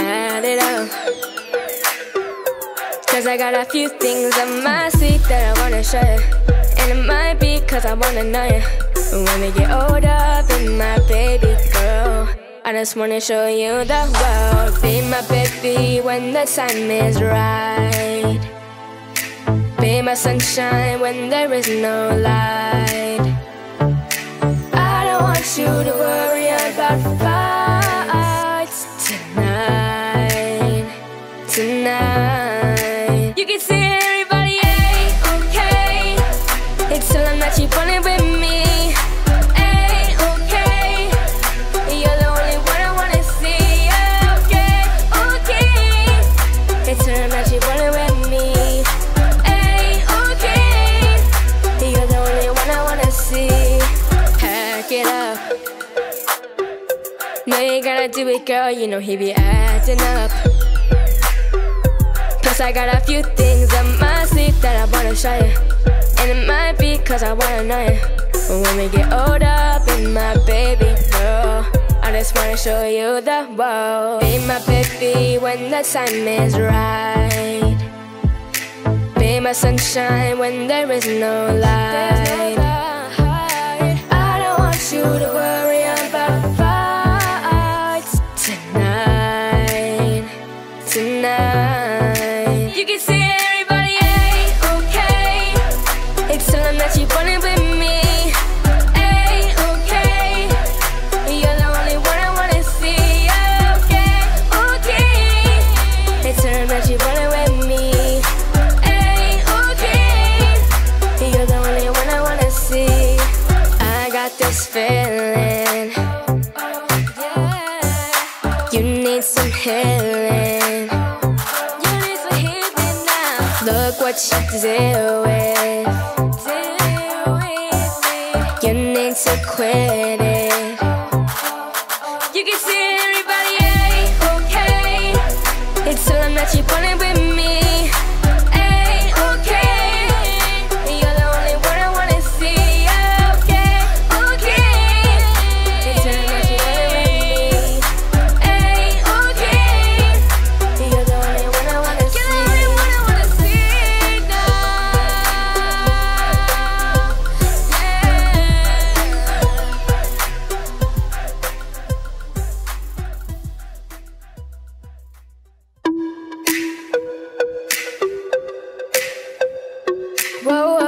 add it up. Cause I got a few things on my sleeve that I wanna show you. And it might be cause I wanna know you. When we get older, be my baby girl. I just wanna show you the world. Be my baby when the time is right. Be my sunshine when there is no light. I don't want you to worry about fights tonight. Tonight you can see everybody ain't okay. It's till I'm not you falling with me. Ain't okay. You're the only one I wanna see. Okay, okay. It's till I'm not you falling with me. Ain't okay. You're the only one I wanna see. Pack it up. No, you gotta do it, girl. You know he be acting up. Plus I got a few things on my sleeve that I wanna show you. And it might be cause I wanna know you. But when we get older, be my baby girl. I just wanna show you the world. Be my baby when the time is right. Be my sunshine when there is no light. I don't want you to worry about fights tonight. Tonight you can see everybody ain't okay. It's till I'm not you falling with me. Ain't okay. You're the only one I wanna see. Okay, okay. It's till I'm not you falling with me. Ain't okay. You're the only one I wanna see. I got this feeling. You need some healing. Look what you deal with. You need to quit it. You can see everybody ain't okay. It's till I'm not you falling with me. Ain't okay. You're the only one I wanna see. Okay, okay. It's till I'm not you falling with me. Ain't okay. You're the only one I wanna see. Whoa,